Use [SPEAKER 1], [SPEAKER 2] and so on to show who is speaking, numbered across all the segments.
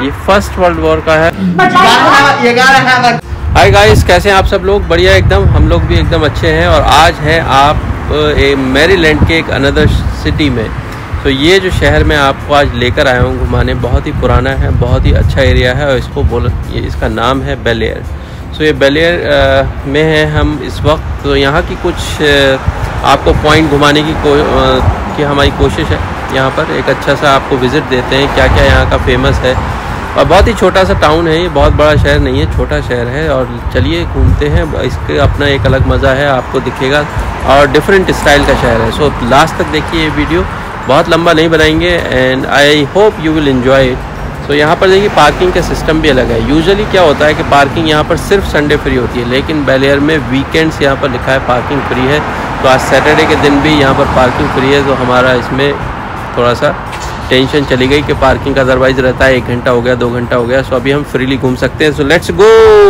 [SPEAKER 1] ये first world war का है। हाय गाइस, कैसे हैं आप सब लोग? बढ़िया एकदम, हम लोग भी एकदम अच्छे हैं। और आज है आप मैरीलैंड के एक अनदर सिटी में। तो ये जो शहर मैं आपको आज लेकर आया हूँ घुमाने, बहुत ही पुराना है, बहुत ही अच्छा एरिया है और इसका नाम है बेल एयर। सो ये बेल एयर में है हम इस वक्त। तो यहाँ की कुछ आपको पॉइंट घुमाने की हमारी कोशिश है। यहाँ पर एक अच्छा सा आपको विज़िट देते हैं, क्या क्या यहाँ का फेमस है। और बहुत ही छोटा सा टाउन है ये, बहुत बड़ा शहर नहीं है, छोटा शहर है। और चलिए घूमते हैं, इसके अपना एक अलग मज़ा है, आपको दिखेगा। और डिफरेंट स्टाइल का शहर है। सो लास्ट तक देखिए ये वीडियो, बहुत लंबा नहीं बनाएंगे and I hope you will enjoy it. So यहाँ पर देखिए पार्किंग का सिस्टम भी अलग है। यूजुअली क्या होता है कि पार्किंग यहाँ पर सिर्फ संडे फ्री होती है, लेकिन बेल एयर में वीकेंड्स यहाँ पर लिखा है पार्किंग फ्री है। तो आज सैटरडे के दिन भी यहाँ पर पार्किंग फ्री है। तो हमारा इसमें थोड़ा सा टेंशन चली गई कि पार्किंग का अदरवाइज रहता है 1 घंटा हो गया, 2 घंटा हो गया। सो अभी हम फ्रीली घूम सकते हैं। So let's go.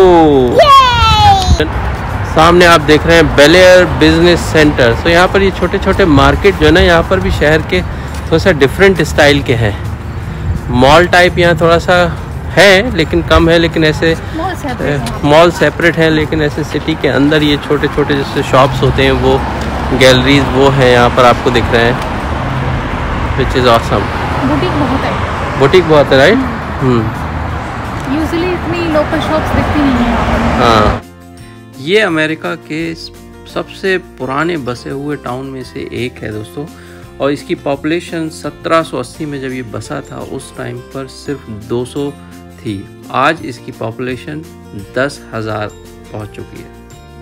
[SPEAKER 1] सामने आप देख रहे हैं Bel Air business centre. So यहाँ पर ये छोटे छोटे मार्केट जो है ना, यहाँ पर भी शहर के थोड़ा सा डिफरेंट स्टाइल के हैं। मॉल टाइप यहाँ थोड़ा सा है, लेकिन कम है। लेकिन ऐसे मॉल सेपरेट है, लेकिन ऐसे सिटी के अंदर ये छोटे छोटे जैसे शॉप्स होते हैं, वो गैलरीज वो हैं यहाँ पर आपको दिख रहे हैं, विच इज़ ऑसम।
[SPEAKER 2] बुटीक बहुत है,
[SPEAKER 1] बुटीक बहुत है, राइट।
[SPEAKER 2] यूजुअली इतनी लोकल शॉप्स दिखती नहीं है।
[SPEAKER 1] हाँ, ये अमेरिका के सबसे पुराने बसे हुए टाउन में से एक है दोस्तों। और इसकी पॉपुलेशन 1780 में जब ये बसा था उस टाइम पर सिर्फ 200 थी। आज इसकी पॉपुलेशन 10,000 पहुंच चुकी है।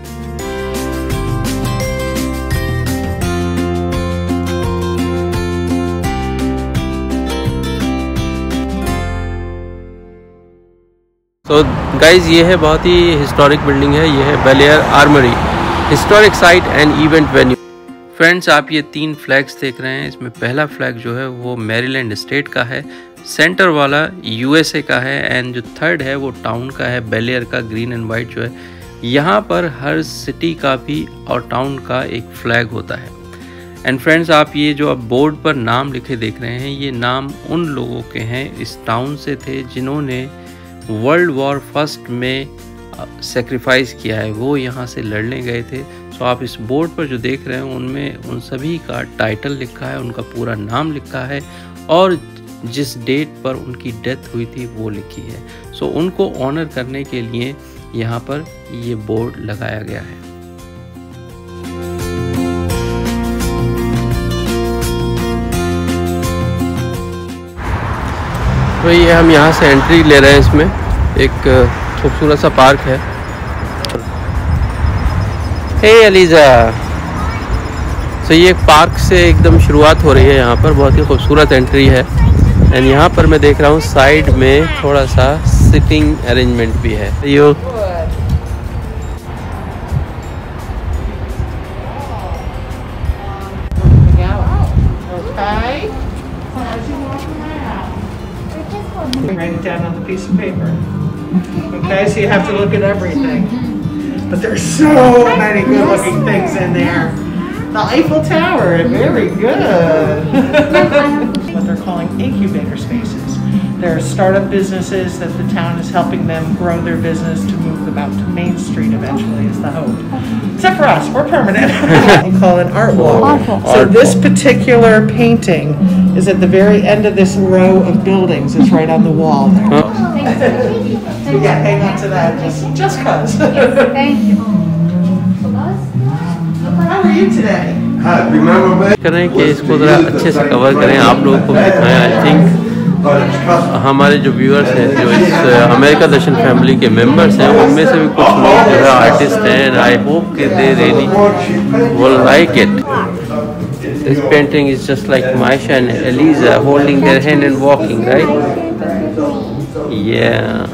[SPEAKER 1] तो गाइज ये है बहुत ही हिस्टोरिक बिल्डिंग है। ये है Bel Air Armory, historic site and event venue. Friends, आप ये 3 फ्लैग्स देख रहे हैं। इसमें पहला फ्लैग जो है वो मैरीलैंड स्टेट का है, सेंटर वाला यूएसए का है, एंड जो थर्ड है वो टाउन का है, बेल एयर का, ग्रीन एंड वाइट जो है। यहाँ पर हर सिटी का भी और टाउन का एक फ्लैग होता है। एंड फ्रेंड्स, आप ये जो अब बोर्ड पर नाम लिखे देख रहे हैं, ये नाम उन लोगों के हैं इस टाउन से थे जिन्होंने वर्ल्ड वॉर फर्स्ट में सेक्रीफाइस किया है। वो यहाँ से लड़ने गए थे। सो आप इस बोर्ड पर जो देख रहे हैं उनमें उन सभी का टाइटल लिखा है, उनका पूरा नाम लिखा है और जिस डेट पर उनकी डेथ हुई थी वो लिखी है। सो उनको ऑनर करने के लिए यहाँ पर ये बोर्ड लगाया गया है। तो ये हम यहाँ से एंट्री ले रहे हैं। इसमें एक खूबसूरत सा पार्क है। Hey Eliza. तो ये पार्क से एकदम शुरुआत हो रही है। यहाँ पर बहुत ही खूबसूरत एंट्री है। एंड यहाँ पर मैं देख रहा हूँ साइड में थोड़ा सा सिटिंग अरेंजमेंट भी है। यो
[SPEAKER 3] Write it down on the piece of paper. Okay, so you have to look at everything. But there's so many good-looking things in there. The Eiffel Tower, very good. What they're calling incubator spaces. They're startup businesses that the town is helping them grow their business to move them out to Main Street eventually is the hope. Except for us, we're permanent. We call it art walk. So this particular painting is at the very end of this row of buildings. It's right on the wall there. So yeah, hang on to that just cause.
[SPEAKER 2] Thank you.
[SPEAKER 3] How are you today?
[SPEAKER 1] करें कि इसको ज़रा अच्छे से cover करें, आप लोगों को भी दिखाएं। आई थिंक हमारे जो व्यूअर्स हैं, जो इस अमेरिका दर्शन फैमिली के मेंबर्स हैं, उनमें से भी कुछ लोग जो है आर्टिस्ट हैं। एंड आई होप कि they really will like it. This painting is just like Maysha and Eliza holding their hand and walking, right? या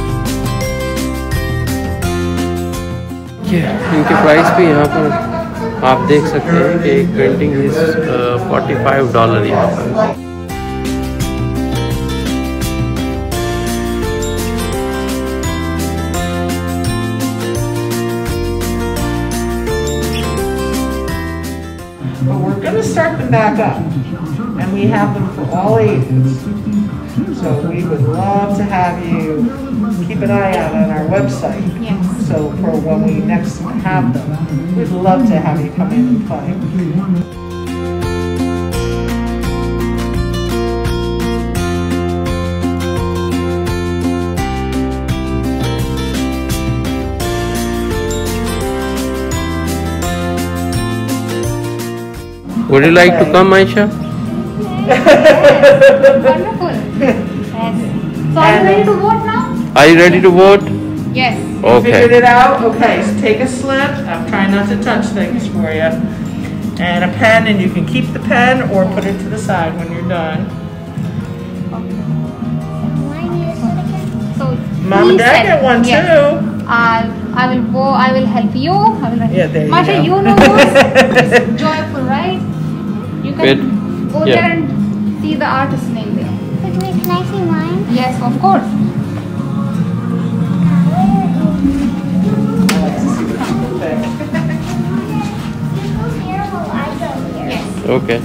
[SPEAKER 1] इनके प्राइस भी यहाँ पर आप देख सकते हैं कि एक पेंटिंग इज $45 यहाँ पर।
[SPEAKER 3] But we're going to start them back up, and we have them for all ages. So we would love to have you keep an eye out on our website.
[SPEAKER 2] Yes.
[SPEAKER 3] So for when we next have them, we'd love to have you come in and play.
[SPEAKER 1] Would you like to come, Aisha?
[SPEAKER 2] Wonderful. Yes. So are you ready to vote now?
[SPEAKER 1] Are you ready to vote?
[SPEAKER 2] Yes.
[SPEAKER 3] Figured
[SPEAKER 1] Okay.
[SPEAKER 3] it out? Okay, so take a slip. I'm trying not to touch things for you. And a pen, and you can keep the pen or put it to the side when you're done.
[SPEAKER 2] So
[SPEAKER 3] Mom and
[SPEAKER 2] he
[SPEAKER 3] Dad
[SPEAKER 2] said-
[SPEAKER 3] get one
[SPEAKER 2] yes.
[SPEAKER 3] too.
[SPEAKER 2] I will go. I will help you. I will help
[SPEAKER 3] Yeah, there you
[SPEAKER 2] Masha,
[SPEAKER 3] go.
[SPEAKER 2] you know this. Joyful, right? You can
[SPEAKER 1] Wait.
[SPEAKER 2] go
[SPEAKER 1] Yeah.
[SPEAKER 2] there and see the artist's name there.
[SPEAKER 4] Can I see mine?
[SPEAKER 2] Yes, of course.
[SPEAKER 4] Here will I go here?
[SPEAKER 2] Yes.
[SPEAKER 1] Okay.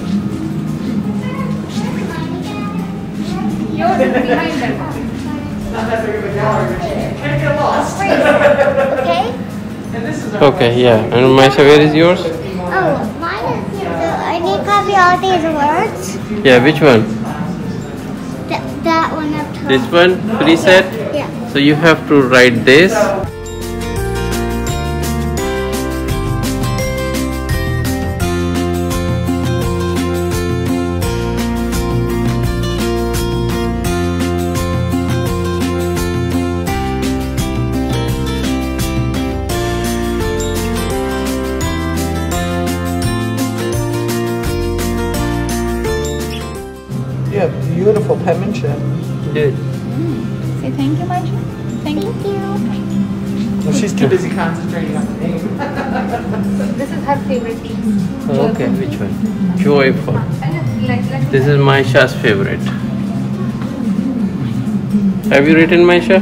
[SPEAKER 2] Yours is behind them.
[SPEAKER 3] Not that big of a gallery, but you can't get lost.
[SPEAKER 4] Okay.
[SPEAKER 3] And this is our
[SPEAKER 1] Okay. Yeah. And Maisha, where is yours?
[SPEAKER 4] Oh, mine is here. So I need to copy all these words.
[SPEAKER 1] Yeah. Which one?
[SPEAKER 4] That one up top.
[SPEAKER 1] This one? Preset.
[SPEAKER 4] Yeah.
[SPEAKER 1] So you have to write this.
[SPEAKER 3] You have beautiful penmanship.
[SPEAKER 1] Good.
[SPEAKER 2] Say thank you, Maisha. Thank you.
[SPEAKER 4] Thank you.
[SPEAKER 3] Well, she's too busy concentrating on the name.
[SPEAKER 2] This is her favorite piece.
[SPEAKER 1] Okay. Which one? Joyful.
[SPEAKER 2] Let's
[SPEAKER 1] This is Maisha's favorite. Have you written Maisha?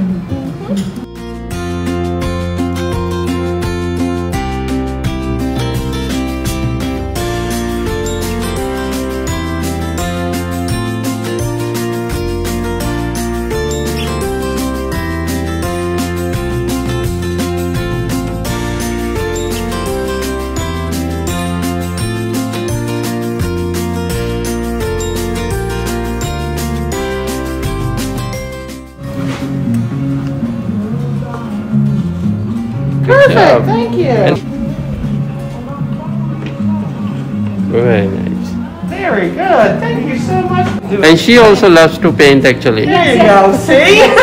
[SPEAKER 3] Perfect,
[SPEAKER 1] job.
[SPEAKER 3] thank you.
[SPEAKER 1] And- Very nice.
[SPEAKER 3] Very good, thank you so much.
[SPEAKER 1] And she also loves to paint actually.
[SPEAKER 3] There you go, see?
[SPEAKER 4] Me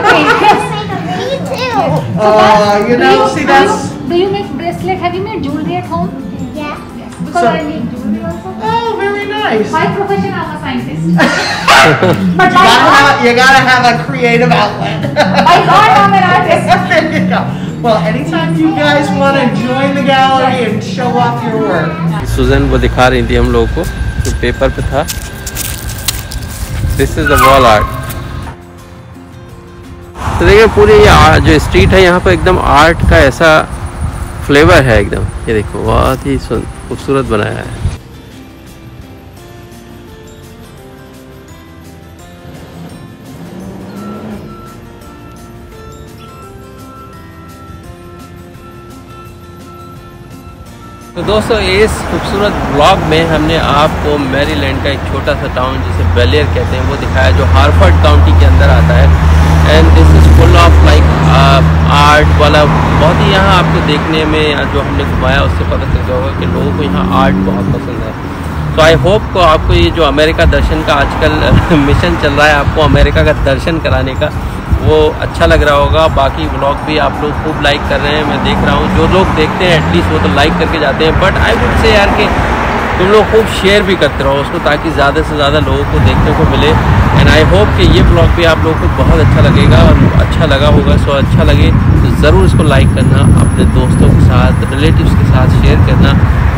[SPEAKER 4] too.
[SPEAKER 3] You know, see that's,
[SPEAKER 2] Do you make bracelet? Have you made jewelry at home?
[SPEAKER 4] Yeah.
[SPEAKER 2] Yes. Because
[SPEAKER 3] So-
[SPEAKER 2] I make jewelry also.
[SPEAKER 3] oh, very nice.
[SPEAKER 2] By profession, I'm a scientist. But
[SPEAKER 3] You gotta have a creative outlet.
[SPEAKER 2] by God, I'm an artist.
[SPEAKER 3] There you go. Well, anytime you guys want to join the gallery and show off your work.
[SPEAKER 1] सुजन वो दिखा रही थी हम लोगों को जो paper पे था. This is the wall art. तो देखिए पूरी ये जो स्ट्रीट है यहाँ पर एकदम आर्ट का ऐसा फ्लेवर है एकदम. ये देखो बहुत ही खूबसूरत बनाया है. तो दोस्तों इस खूबसूरत ब्लॉग में हमने आपको मैरीलैंड का एक छोटा सा टाउन जिसे बेलियर कहते हैं वो दिखाया जो हार्फर्ड काउंटी के अंदर आता है. And this is full of like art वाला. बहुत ही यहाँ आपको देखने में जो हमने घुमाया उससे पता चलता होगा कि लोगों को यहाँ आर्ट बहुत पसंद है. तो आई होप को आपको ये जो अमेरिका दर्शन का आजकल मिशन चल रहा है आपको अमेरिका का दर्शन कराने का वो अच्छा लग रहा होगा. बाकी व्लॉग भी आप लोग खूब लाइक कर रहे हैं, मैं देख रहा हूँ. जो लोग देखते हैं एटलीस्ट वो तो लाइक करके जाते हैं. बट आई वुड से यार कि तुम लोग खूब शेयर भी करते रहो उसको ताकि ज़्यादा से ज़्यादा लोगों को देखने को मिले. एंड आई होप कि ये व्लॉग भी आप लोगों को बहुत अच्छा लगेगा और अच्छा लगा होगा. सो अच्छा लगे तो ज़रूर इसको लाइक करना, अपने दोस्तों के साथ रिलेटिव्स के साथ शेयर करना.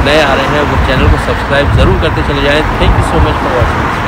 [SPEAKER 1] नए आ रहे हैं वो चैनल को सब्सक्राइब ज़रूर करते चले जाएँ। Thank you so much for watching.